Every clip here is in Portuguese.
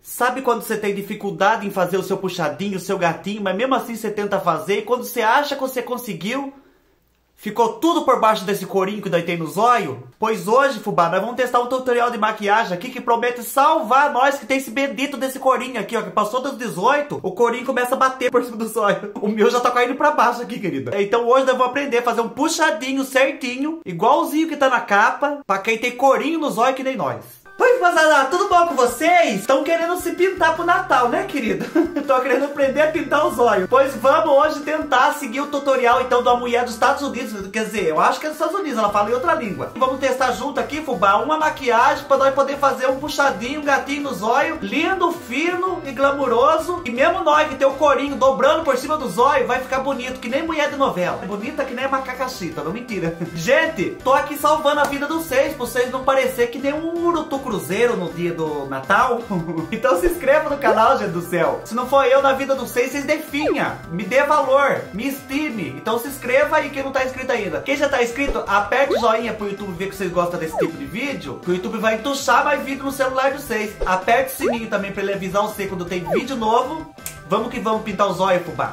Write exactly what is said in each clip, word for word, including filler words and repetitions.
Sabe quando você tem dificuldade em fazer o seu puxadinho, o seu gatinho, mas mesmo assim você tenta fazer, e quando você acha que você conseguiu, ficou tudo por baixo desse corinho que daí tem no zóio? Pois hoje, fubá, nós vamos testar um tutorial de maquiagem aqui que promete salvar nós que tem esse bendito desse corinho aqui, ó, que passou dos dezoito, o corinho começa a bater por cima do zóio. O meu já tá caindo pra baixo aqui, querida. Então hoje nós vamos aprender a fazer um puxadinho certinho, igualzinho que tá na capa, pra quem tem corinho no zóio que nem nós. Pois, moçada, tudo bom com vocês? Estão querendo se pintar pro Natal, né, querido? Estão querendo aprender a pintar os olhos. Pois vamos hoje tentar seguir o tutorial, então, da mulher dos Estados Unidos. Quer dizer, eu acho que é dos Estados Unidos, ela fala em outra língua. Vamos testar junto aqui, fubá, uma maquiagem pra nós poder fazer um puxadinho, um gatinho no zóio, lindo, fino e glamuroso. E mesmo nós que tem o corinho dobrando por cima do zóio, vai ficar bonito, que nem mulher de novela. Bonita que nem macacachita, não mentira. Gente, tô aqui salvando a vida dos seis, pra vocês não parecer que nem um urutu cruzeiro no dia do Natal. Então se inscreva no canal, gente do céu. Se não for eu na vida dos seis, vocês definham. Me dê valor, me estime. Então se inscreva aí quem não tá inscrito ainda. Quem já tá inscrito, aperte o joinha pro YouTube ver que vocês gostam desse tipo de vídeo, que o YouTube vai entuchar mais vídeo no celular de vocês. Aperte o sininho também pra ele avisar você quando tem vídeo novo. Vamos que vamos pintar os olhos, fubá.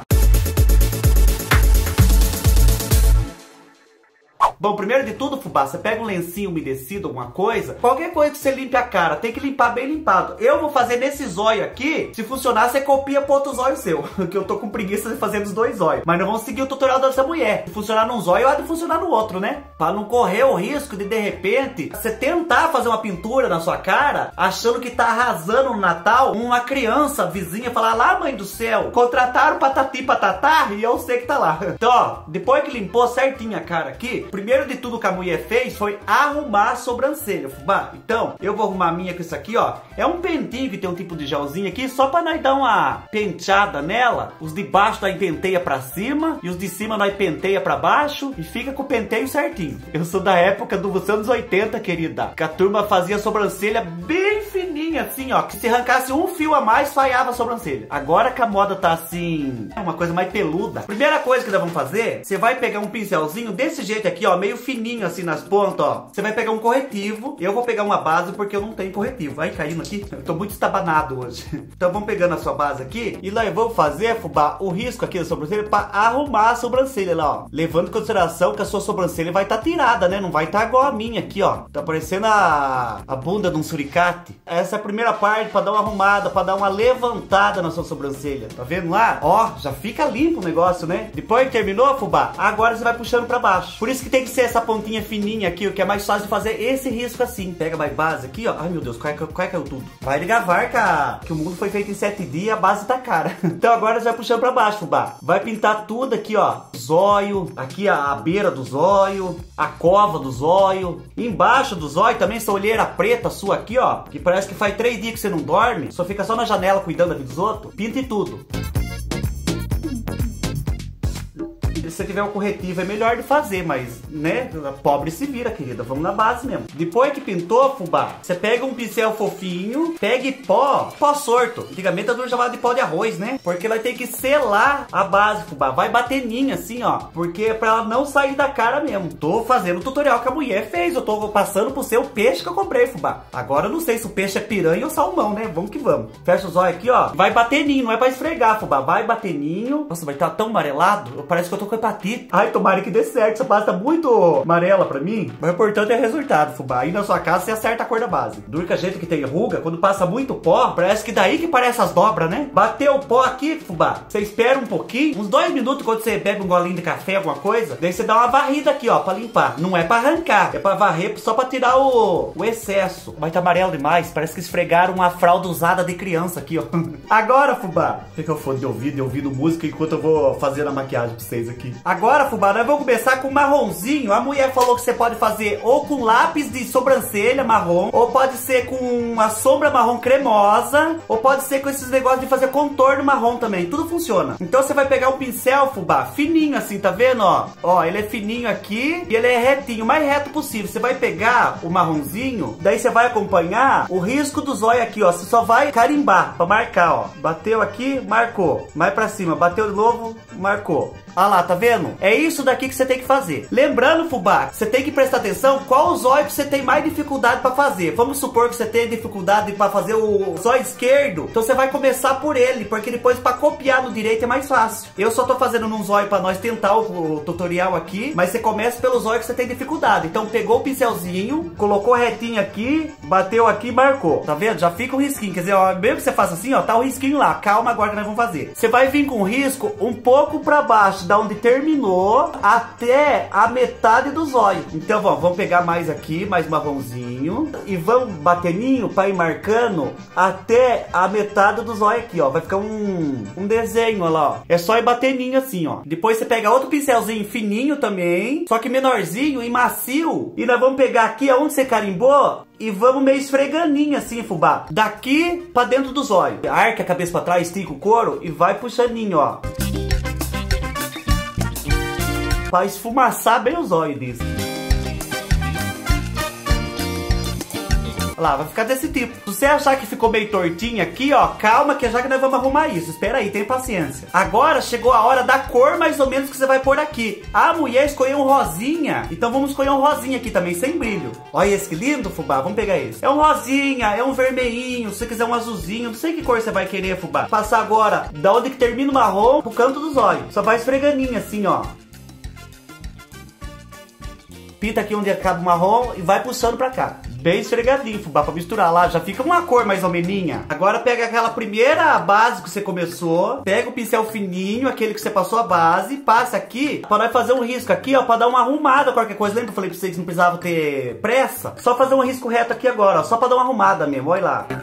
Bom, primeiro de tudo, fubá, você pega um lencinho umedecido, alguma coisa, qualquer coisa que você limpe a cara, tem que limpar bem limpado. Eu vou fazer nesse zóio aqui, se funcionar, você copia pro outro zóio seu, que eu tô com preguiça de fazer nos dois zóios. Mas não vamos seguir o tutorial dessa mulher. Se funcionar num zóio, há de funcionar no outro, né? Pra não correr o risco de, de repente, você tentar fazer uma pintura na sua cara, achando que tá arrasando no Natal, uma criança vizinha falar, lá, mãe do céu, contrataram patati patatá, e eu sei que tá lá. Então, ó, depois que limpou certinho a cara aqui, primeiro Primeiro de tudo que a mulher fez foi arrumar a sobrancelha, fubá. Então, eu vou arrumar a minha com isso aqui, ó. É um pentinho que tem um tipo de gelzinho aqui, só pra nós dar uma penteada nela. Os de baixo nós penteia pra cima e os de cima nós penteia pra baixo e fica com o penteio certinho. Eu sou da época dos anos oitenta, querida, que a turma fazia a sobrancelha bem fininha, assim, ó. Que se arrancasse um fio a mais, falhava a sobrancelha. Agora que a moda tá assim, é uma coisa mais peluda. Primeira coisa que nós vamos fazer, você vai pegar um pincelzinho desse jeito aqui, ó, meio fininho assim nas pontas, ó. Você vai pegar um corretivo. Eu vou pegar uma base porque eu não tenho corretivo. Vai caindo aqui. Eu tô muito estabanado hoje. Então vamos pegando a sua base aqui. E lá eu vou fazer, fubá, o risco aqui da sobrancelha pra arrumar a sobrancelha lá, ó. Levando em consideração que a sua sobrancelha vai estar tá tirada, né? Não vai estar tá igual a minha aqui, ó. Tá parecendo a, a bunda de um suricate. Essa é a primeira parte pra dar uma arrumada, pra dar uma levantada na sua sobrancelha. Tá vendo lá? Ó, já fica limpo o negócio, né? Depois que terminou, fubá, agora você vai puxando pra baixo. Por isso que tem que ser essa pontinha fininha aqui, o que é mais fácil de fazer esse risco assim. Pega mais base aqui, ó. Ai, meu Deus, quase caiu tudo. Vai ligar varca, que o mundo foi feito em sete dias e a base tá cara. Então agora você vai puxando pra baixo, fubá. Vai pintar tudo aqui, ó. Zóio, aqui a, a beira do zóio, a cova do zóio. Embaixo do zóio também essa olheira preta sua aqui, ó. Que parece que faz três dias que você não dorme. Só fica só na janela cuidando da vida dos outros. Pinte tudo. Se você tiver um corretivo é melhor de fazer, mas, né, pobre se vira, querida, vamos na base mesmo. Depois que pintou, fubá, você pega um pincel fofinho, pegue pó, pó sorto. Antigamente a turma chamava de pó de arroz, né? Porque vai ter que selar a base, fubá. Vai bater ninho assim, ó, porque é pra ela não sair da cara mesmo. Tô fazendo o tutorial que a mulher fez, eu tô passando pro seu peixe que eu comprei, fubá. Agora eu não sei se o peixe é piranha ou salmão, né? Vamos que vamos. Fecha os olhos aqui, ó. Vai bater ninho, não é pra esfregar, fubá. Vai bater ninho. Nossa, vai estar tão amarelado, parece que eu tô com hepatite. Ai, tomara que dê certo. Essa base tá muito amarela pra mim. Mas o importante é o resultado, fubá. Aí na sua casa você acerta a cor da base. Duro que a gente que tem ruga, quando passa muito pó, parece que daí que parece as dobras, né? Bateu o pó aqui, fubá. Você espera um pouquinho, uns dois minutos quando você bebe um golinho de café, alguma coisa. Daí você dá uma varrida aqui, ó, pra limpar. Não é pra arrancar, é pra varrer só pra tirar o, o excesso. Mas tá amarelo demais. Parece que esfregaram uma fralda usada de criança aqui, ó. Agora, fubá. Fica o fone de ouvido e ouvindo música enquanto eu vou fazer a maquiagem pra vocês aqui. Agora, fubá, nós vamos começar com marronzinho. A mulher falou que você pode fazer ou com lápis de sobrancelha marrom, ou pode ser com uma sombra marrom cremosa, ou pode ser com esses negócios de fazer contorno marrom também. Tudo funciona. Então você vai pegar um pincel, fubá, fininho assim, tá vendo, ó? Ó, ele é fininho aqui e ele é retinho, o mais reto possível. Você vai pegar o marronzinho, daí você vai acompanhar o risco do zóio aqui, ó. Você só vai carimbar pra marcar, ó. Bateu aqui, marcou. Mais pra cima, bateu de novo, marcou. Olha lá, tá vendo? É isso daqui que você tem que fazer. Lembrando, fubá, você tem que prestar atenção qual o zóio que você tem mais dificuldade pra fazer. Vamos supor que você tenha dificuldade pra fazer o zóio esquerdo, então você vai começar por ele, porque depois pra copiar no direito é mais fácil. Eu só tô fazendo num zóio pra nós tentar o, o tutorial aqui, mas você começa pelo zóio que você tem dificuldade. Então pegou o pincelzinho, colocou retinho aqui, bateu aqui e marcou. Tá vendo? Já fica um risquinho. Quer dizer, ó, mesmo que você faça assim, ó, tá o risquinho lá. Calma agora que nós vamos fazer. Você vai vir com o risco um pouco pra baixo, da onde terminou, até a metade do zóio. Então, vamos, vamos pegar mais aqui, mais marronzinho, e vamos bateninho pra ir marcando até a metade do zóio aqui, ó. Vai ficar um, um desenho, olha lá, ó. É só ir bateninho assim, ó. Depois você pega outro pincelzinho fininho também, só que menorzinho e macio. E nós vamos pegar aqui aonde você carimbou e vamos meio esfreganinho assim, fubá. Daqui pra dentro do zóio. Arca a cabeça pra trás, estica o couro e vai puxaninho, ó. Pra esfumaçar bem o zóio disso. Lá, vai ficar desse tipo. Se você achar que ficou meio tortinho aqui, ó, calma que já que nós vamos arrumar isso. Espera aí, tem paciência. Agora chegou a hora da cor mais ou menos que você vai pôr aqui. A mulher escolheu um rosinha, então vamos escolher um rosinha aqui também, sem brilho. Olha esse que lindo, fubá, vamos pegar esse. É um rosinha, é um vermelhinho, se você quiser um azulzinho, não sei que cor você vai querer, fubá. Passar agora da onde que termina o marrom pro canto dos olhos. Só vai esfreganinho assim, ó. Pinta aqui onde acaba o marrom e vai puxando pra cá. Bem esfregadinho, fubá, pra misturar lá. Já fica uma cor mais ou meninha. Agora pega aquela primeira base que você começou. Pega o pincel fininho, aquele que você passou a base. Passa aqui pra nós fazer um risco aqui, ó. Pra dar uma arrumada, qualquer coisa. Lembra que eu falei pra vocês que não precisava ter pressa? Só fazer um risco reto aqui agora, ó. Só pra dar uma arrumada mesmo, olha lá.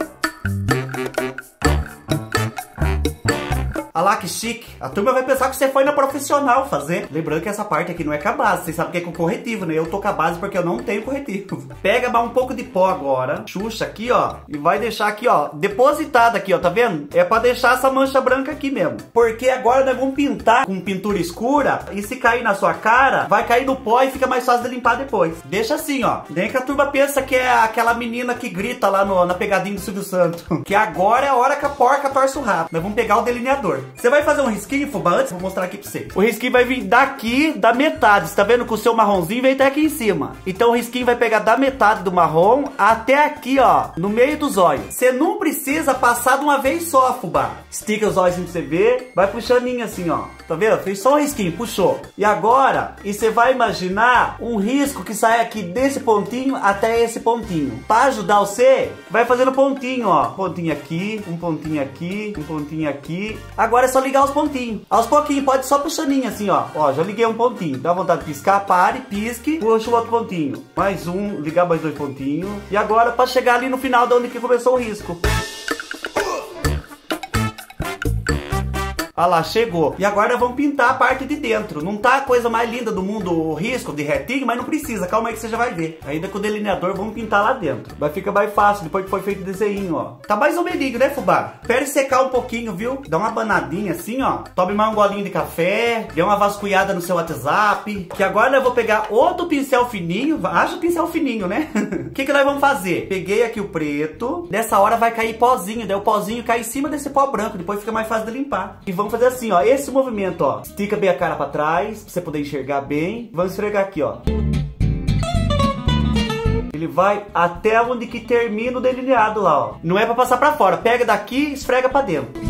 Olha lá que chique. A turma vai pensar que você foi na profissional fazer. Lembrando que essa parte aqui não é com a base. Vocês sabem que é com corretivo, né? Eu tô com a base porque eu não tenho corretivo. Pega um pouco de pó agora. Xuxa aqui, ó. E vai deixar aqui, ó. Depositada aqui, ó. Tá vendo? É pra deixar essa mancha branca aqui mesmo. Porque agora nós vamos pintar com pintura escura. E se cair na sua cara, vai cair no pó e fica mais fácil de limpar depois. Deixa assim, ó. Nem que a turma pensa que é aquela menina que grita lá no, na pegadinha do Silvio Santos. Que agora é a hora que a porca torce o rabo. Nós vamos pegar o delineador. Você vai fazer um risquinho, fubá, antes vou mostrar aqui pra vocês. O risquinho vai vir daqui, da metade. Você tá vendo que o seu marronzinho vem até aqui em cima. Então o risquinho vai pegar da metade do marrom até aqui, ó, no meio dos olhos. Você não precisa passar de uma vez só, fubá. Estica os olhos assim pra você ver. Vai puxandinho assim, ó. Tá vendo? Fez só um risquinho, puxou. E agora, e você vai imaginar um risco que sai aqui desse pontinho até esse pontinho. Pra ajudar você, vai fazendo pontinho, ó. Pontinho aqui, um pontinho aqui, um pontinho aqui. Agora é só ligar os pontinhos. Aos pouquinhos, pode só puxaninho assim, ó. Ó, já liguei um pontinho. Dá vontade de piscar, pare, pisque, puxa o outro pontinho. Mais um, ligar mais dois pontinhos. E agora pra chegar ali no final de onde que começou o risco. Olha lá, chegou. E agora vamos pintar a parte de dentro. Não tá a coisa mais linda do mundo o risco de retinho, mas não precisa. Calma aí que você já vai ver. Ainda com o delineador, vamos pintar lá dentro. Vai ficar mais fácil depois que foi feito o desenho, ó. Tá mais ou menos, né, fubá? Espere secar um pouquinho, viu? Dá uma banadinha assim, ó. Tome mais um golinho de café. Dê uma vasculhada no seu WhatsApp. Que agora eu vou pegar outro pincel fininho. Acha o pincel fininho, né? O que que nós vamos fazer? Peguei aqui o preto. Nessa hora vai cair pozinho. Daí o pozinho cai em cima desse pó branco. Depois fica mais fácil de limpar. E vamos fazer assim, ó, esse movimento, ó. Estica bem a cara pra trás, pra você poder enxergar bem. Vamos esfregar aqui, ó. Ele vai até onde que termina o delineado lá, ó. Não é pra passar pra fora. Pega daqui e esfrega pra dentro.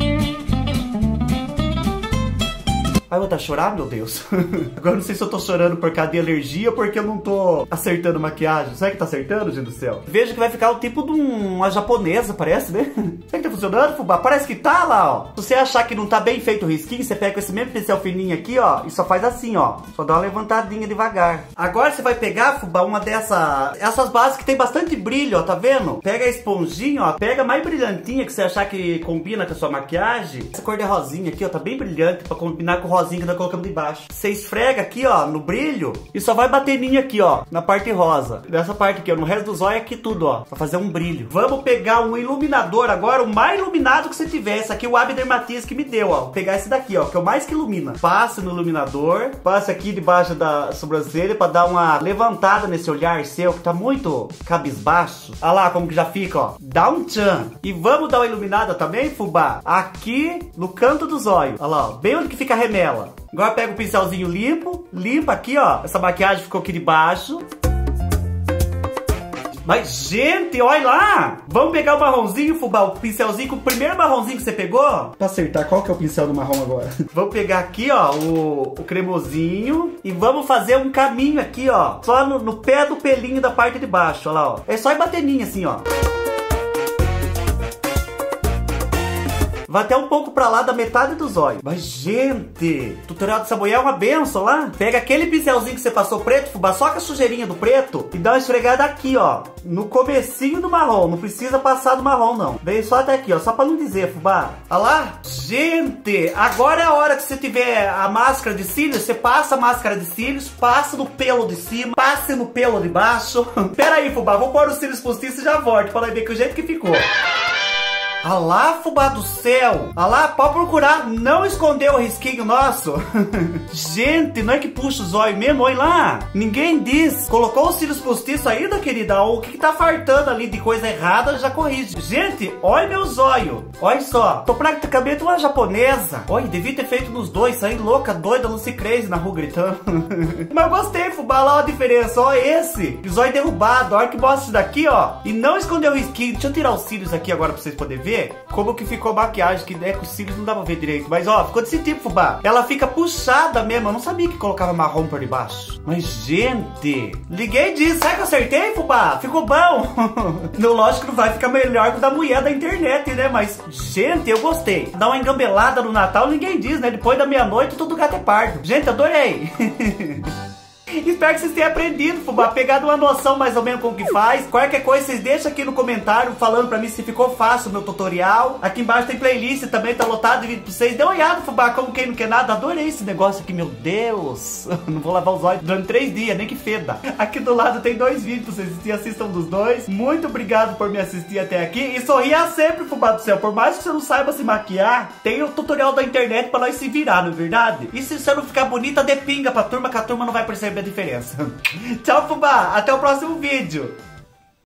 Ai, eu vou estar chorando, meu Deus. Agora não sei se eu tô chorando por causa de alergia ou porque eu não tô acertando maquiagem. Será que tá acertando, gente do céu? Veja que vai ficar o tipo de uma japonesa, parece, né? Será que tá funcionando, fubá? Parece que tá lá, ó. Se você achar que não tá bem feito o risquinho, você pega esse mesmo pincel fininho aqui, ó, e só faz assim, ó. Só dá uma levantadinha devagar. Agora você vai pegar, fubá, uma dessas... Essas bases que tem bastante brilho, ó, tá vendo? Pega a esponjinha, ó. Pega a mais brilhantinha que você achar que combina com a sua maquiagem. Essa cor de rosinha aqui, ó, tá bem brilhante pra combinar com o rosinha que nós colocamos de baixo. Você esfrega aqui, ó, no brilho e só vai bateninho aqui, ó, na parte rosa. Nessa parte aqui, ó, no resto dos olhos aqui tudo, ó, pra fazer um brilho. Vamos pegar um iluminador agora, o mais iluminado que você tiver. Esse aqui é o Abdermatiz que me deu, ó. Vou pegar esse daqui, ó, que é o mais que ilumina. Passe no iluminador, passe aqui debaixo da sobrancelha pra dar uma levantada nesse olhar seu que tá muito cabisbaixo. Olha lá como que já fica, ó. Dá um tchan. E vamos dar uma iluminada também, fubá, aqui no canto dos olhos. Olha lá, ó, bem onde que fica a remela. ela. Agora pega o pincelzinho limpo, limpa aqui, ó. Essa maquiagem ficou aqui de baixo. Mas, gente, olha lá! Vamos pegar o marronzinho, fubá, o pincelzinho, o primeiro marronzinho que você pegou. Pra acertar, qual que é o pincel do marrom agora? Vamos pegar aqui, ó, o, o cremosinho. E vamos fazer um caminho aqui, ó. Só no, no pé do pelinho da parte de baixo, ó lá, ó. É só ir bateninha assim, ó. Vai até um pouco pra lá da metade dos olhos. Mas, gente, o tutorial de Samuel é uma benção lá. Pega aquele pincelzinho que você passou preto, fubá, só com a sujeirinha do preto. E dá uma esfregada aqui, ó. No comecinho do marrom. Não precisa passar do marrom, não. Vem só até aqui, ó. Só pra não dizer, fubá. Olha lá. Gente, agora é a hora que você tiver a máscara de cílios. Você passa a máscara de cílios, passa no pelo de cima, passe no pelo de baixo. Pera aí, fubá. Vou pôr os cílios postiços e já volto. Pra ver que o jeito que ficou. Ah lá, fubá do céu. Ah lá, pode procurar. Não escondeu o risquinho nosso. Gente, não é que puxa os olhos mesmo? Olha lá. Ninguém diz. Colocou os cílios postiços ainda, querida? O que, que tá fartando ali de coisa errada, já corrige. Gente, olha meus olhos. Olha só. Tô praticamente uma japonesa. Olha, devia ter feito nos dois. Saí louca, doida, Lucy Crazy na rua gritando. Mas gostei, fubá. Lá a diferença. Olha esse. Os olhos derrubados. Olha que mostra isso daqui, ó. E não escondeu o risquinho. Deixa eu tirar os cílios aqui agora pra vocês poderem ver como que ficou a maquiagem, que né, com os cílios não dá pra ver direito. Mas ó, ficou desse tipo, fubá. Ela fica puxada mesmo. Eu não sabia que colocava marrom por debaixo. Mas, gente, liguei disso. Sabe que eu acertei, fubá? Ficou bom. Não, lógico que não vai ficar melhor que o da mulher da internet, né? Mas, gente, eu gostei. Dá uma engambelada no Natal, ninguém diz, né? Depois da meia-noite, todo gato é pardo. Gente, adorei. Espero que vocês tenham aprendido, fubá, pegado uma noção mais ou menos como que faz. Qualquer coisa, vocês deixam aqui no comentário falando pra mim se ficou fácil o meu tutorial. Aqui embaixo tem playlist também, tá lotado de vídeo pra vocês. Dê uma olhada, fubá, como quem não quer nada. Adorei esse negócio aqui, meu Deus. Não vou lavar os olhos durante três dias, nem que feda. Aqui do lado tem dois vídeos pra vocês assistirem, assistam dos dois. Muito obrigado por me assistir até aqui. E sorria sempre, fubá do céu. Por mais que você não saiba se maquiar, tem o tutorial da internet pra nós se virar, não é verdade? E se você não ficar bonita, dê pinga pra turma, que a turma não vai perceber a diferença. Tchau, fubá. Até o próximo vídeo.